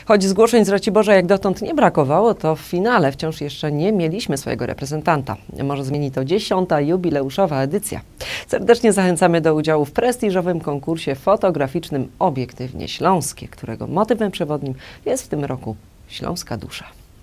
Choć zgłoszeń z Raciborza jak dotąd nie brakowało, to w finale wciąż jeszcze nie mieliśmy swojego reprezentanta. Może zmieni to 10. jubileuszowa edycja. Serdecznie zachęcamy do udziału w prestiżowym konkursie fotograficznym Obiektywnie Śląskie, którego motywem przewodnim jest w tym roku śląska dusza.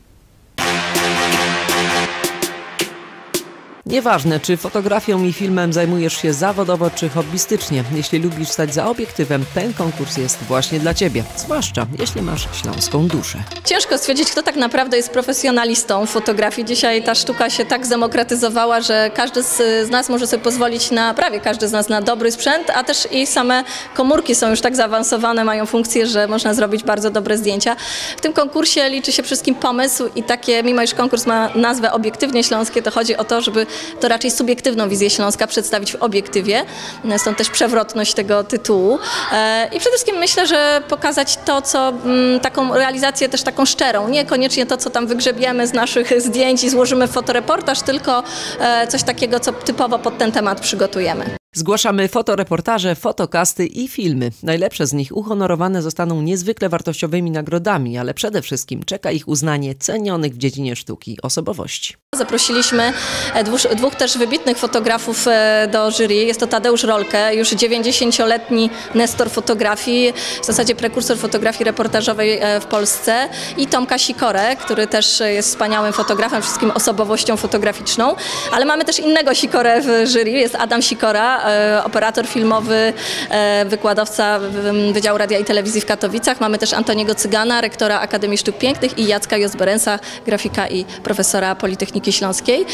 Nieważne, czy fotografią i filmem zajmujesz się zawodowo, czy hobbystycznie. Jeśli lubisz stać za obiektywem, ten konkurs jest właśnie dla Ciebie. Zwłaszcza, jeśli masz śląską duszę. Ciężko stwierdzić, kto tak naprawdę jest profesjonalistą fotografii. Dzisiaj ta sztuka się tak zdemokratyzowała, że każdy z nas może sobie pozwolić prawie każdy z nas na dobry sprzęt, a też i same komórki są już tak zaawansowane, mają funkcję, że można zrobić bardzo dobre zdjęcia. W tym konkursie liczy się wszystkim pomysł i takie, mimo iż konkurs ma nazwę Obiektywnie Śląskie, to chodzi o to, żeby to raczej subiektywną wizję Śląska przedstawić w obiektywie, stąd też przewrotność tego tytułu. I przede wszystkim myślę, że pokazać to, co taką realizację też taką szczerą, niekoniecznie to, co tam wygrzebiemy z naszych zdjęć i złożymy fotoreportaż, tylko coś takiego, co typowo pod ten temat przygotujemy. Zgłaszamy fotoreportaże, fotokasty i filmy. Najlepsze z nich uhonorowane zostaną niezwykle wartościowymi nagrodami, ale przede wszystkim czeka ich uznanie cenionych w dziedzinie sztuki osobowości. Zaprosiliśmy dwóch też wybitnych fotografów do jury. Jest to Tadeusz Rolke, już 90-letni nestor fotografii, w zasadzie prekursor fotografii reportażowej w Polsce, i Tomka Sikorę, który też jest wspaniałym fotografem, wszystkim osobowością fotograficzną. Ale mamy też innego Sikorę w jury, jest Adam Sikora, operator filmowy, wykładowca Wydziału Radia i Telewizji w Katowicach. Mamy też Antoniego Cygana, rektora Akademii Sztuk Pięknych, i Jacka Josberensa, grafika i profesora Politechniki Śląskiej.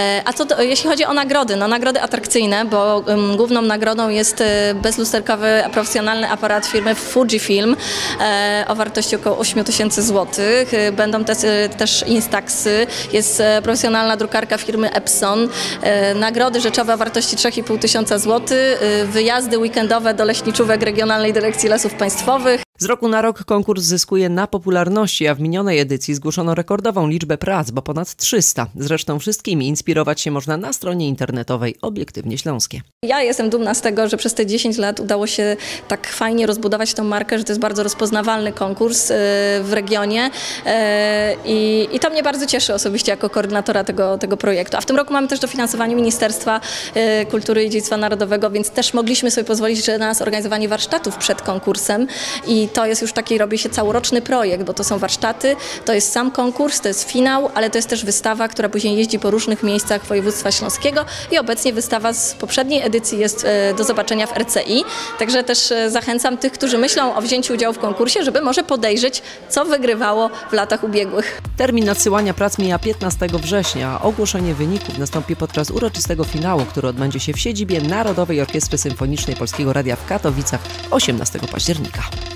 A jeśli chodzi o nagrody, nagrody atrakcyjne, bo główną nagrodą jest bezlusterkowy, profesjonalny aparat firmy Fujifilm o wartości około 8000 zł. Będą też Instaxy, jest profesjonalna drukarka firmy Epson, nagrody rzeczowe o wartości 3500 zł, wyjazdy weekendowe do leśniczówek Regionalnej Dyrekcji Lasów Państwowych. Z roku na rok konkurs zyskuje na popularności, a w minionej edycji zgłoszono rekordową liczbę prac, bo ponad 300. Zresztą wszystkimi inspirować się można na stronie internetowej Obiektywnie Śląskie. Ja jestem dumna z tego, że przez te 10 lat udało się tak fajnie rozbudować tę markę, że to jest bardzo rozpoznawalny konkurs w regionie i to mnie bardzo cieszy osobiście jako koordynatora tego projektu. A w tym roku mamy też dofinansowanie Ministerstwa Kultury i Dziedzictwa Narodowego, więc też mogliśmy sobie pozwolić na zorganizowanie warsztatów przed konkursem i to jest już taki, robi się całoroczny projekt, bo to są warsztaty, to jest sam konkurs, to jest finał, ale to jest też wystawa, która później jeździ po różnych miejscach województwa śląskiego i obecnie wystawa z poprzedniej edycji jest do zobaczenia w RCI. Także też zachęcam tych, którzy myślą o wzięciu udziału w konkursie, żeby może podejrzeć, co wygrywało w latach ubiegłych. Termin nadsyłania prac mija 15 września, a ogłoszenie wyników nastąpi podczas uroczystego finału, który odbędzie się w siedzibie Narodowej Orkiestry Symfonicznej Polskiego Radia w Katowicach 18 października.